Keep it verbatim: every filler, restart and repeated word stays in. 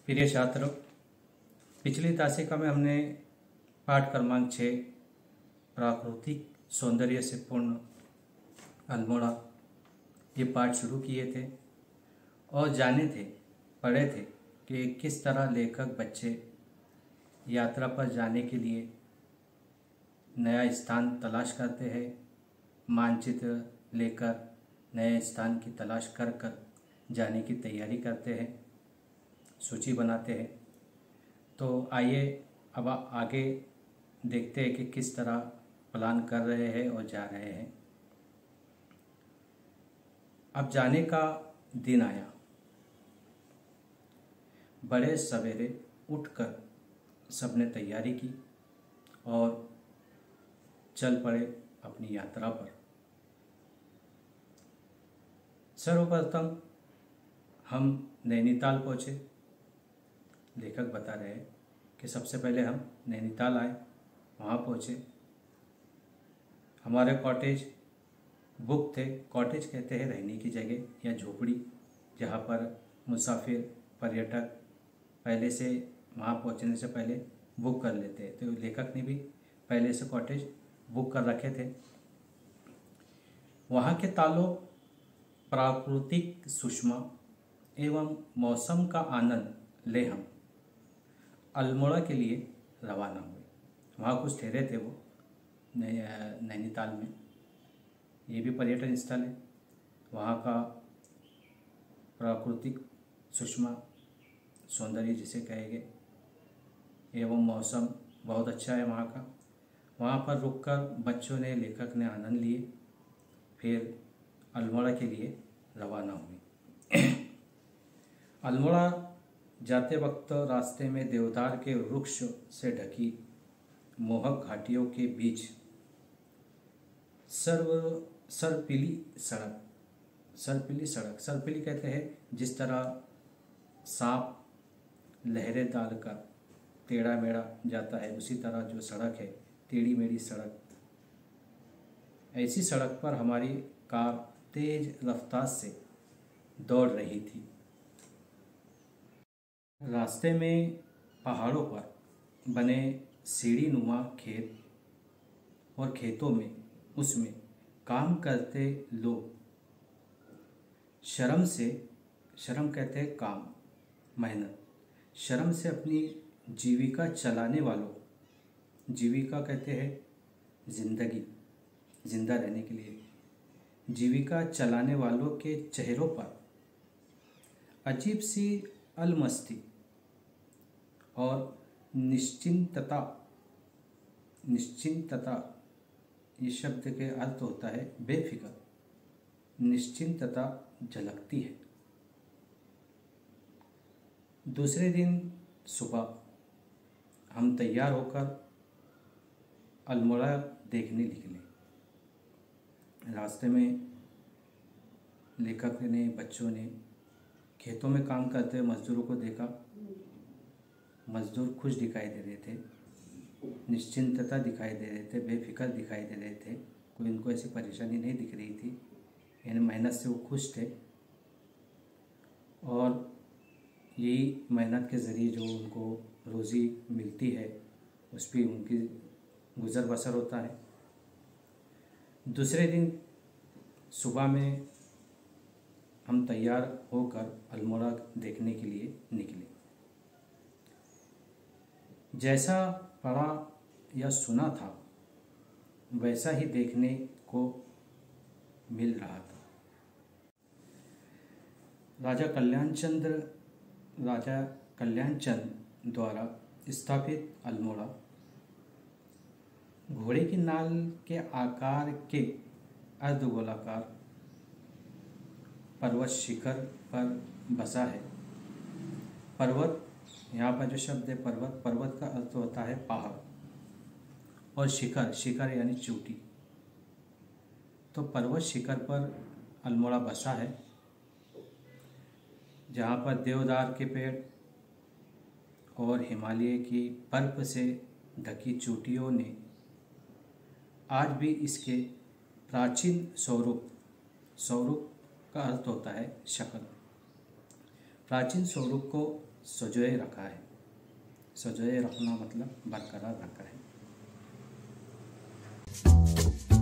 प्रिय छात्रों, पिछली तासिका में हमने पाठ क्रमांक छः प्राकृतिक सौंदर्य से पूर्ण अल्मोड़ा ये पाठ शुरू किए थे और जाने थे पढ़े थे कि किस तरह लेखक बच्चे यात्रा पर जाने के लिए नया स्थान तलाश करते हैं, मानचित्र लेकर नए स्थान की तलाश कर कर जाने की तैयारी करते हैं, सूची बनाते हैं। तो आइए अब आगे देखते हैं कि किस तरह प्लान कर रहे हैं और जा रहे हैं। अब जाने का दिन आया। बड़े सवेरे उठकर सबने तैयारी की और चल पड़े अपनी यात्रा पर। सर्वप्रथम हम नैनीताल पहुँचे। लेखक बता रहे हैं कि सबसे पहले हम नैनीताल आए, वहाँ पहुँचे। हमारे कॉटेज बुक थे। कॉटेज कहते हैं रहने की जगह या झोपड़ी, जहाँ पर मुसाफिर पर्यटक पहले से वहाँ पहुँचने से पहले बुक कर लेते हैं। तो लेखक ने भी पहले से कॉटेज बुक कर रखे थे। वहाँ के तालों प्राकृतिक सुषमा एवं मौसम का आनंद ले हम अल्मोड़ा के लिए रवाना हुए। वहाँ कुछ ठहरे थे वो नैनीताल में। ये भी पर्यटन स्थल है। वहाँ का प्राकृतिक सुषमा सौंदर्य जिसे कहेंगे एवं मौसम बहुत अच्छा है वहाँ का। वहाँ पर रुककर बच्चों ने लेखक ने आनंद लिए, फिर अल्मोड़ा के लिए रवाना हुए। अल्मोड़ा जाते वक्त रास्ते में देवदार के वृक्ष से ढकी मोहक घाटियों के बीच सर्व सरपीली सड़क सरपीली सड़क सरपीली कहते हैं जिस तरह सांप लहरें डालकर टेढ़ा मेढ़ा जाता है, उसी तरह जो सड़क है टेढ़ी मेढ़ी सड़क, ऐसी सड़क पर हमारी कार तेज रफ्तार से दौड़ रही थी। रास्ते में पहाड़ों पर बने सीढ़ी नुमा खेत और खेतों में उसमें काम करते लोग शर्म से शर्म कहते हैं काम, मेहनत, शर्म से अपनी जीविका चलाने वालों, जीविका कहते हैं जिंदगी, जिंदा रहने के लिए, जीविका चलाने वालों के चेहरों पर अजीब सी अलमस्ती और निश्चिंतता निश्चिंतता ये शब्द के अर्थ होता है बेफिक्र, निश्चिंतता झलकती है। दूसरे दिन सुबह हम तैयार होकर अल्मोड़ा देखने निकले। रास्ते में लेखक ने बच्चों ने खेतों में काम करते हुए मजदूरों को देखा। मजदूर खुश दिखाई दे रहे थे, निश्चिंतता दिखाई दे रहे थे, बेफिक्र दिखाई दे रहे थे। कोई इनको ऐसी परेशानी नहीं दिख रही थी। यानी मेहनत से वो खुश थे और यही मेहनत के ज़रिए जो उनको रोज़ी मिलती है उस पर उनकी गुज़र बसर होता है। दूसरे दिन सुबह में हम तैयार होकर अल्मोड़ा देखने के लिए निकले। जैसा पढ़ा या सुना था वैसा ही देखने को मिल रहा था। राजा कल्याण चंद्र राजा कल्याण चंद द्वारा स्थापित अल्मोड़ा घोड़े की नाल के आकार के अर्धगोलाकार पर्वत शिखर पर बसा है। पर्वत, यहाँ पर जो शब्द है पर्वत, पर्वत का अर्थ होता है पहाड़, और शिखर, शिखर यानी चोटी। तो पर्वत शिखर पर अल्मोड़ा बसा है, जहाँ पर देवदार के पेड़ और हिमालय की बर्फ से ढकी चोटियों ने आज भी इसके प्राचीन स्वरूप, स्वरूप का अर्थ होता है शक्ल, प्राचीन स्वरूप को सजोए रखा है। सजोए रखना मतलब बरकरार रखा है।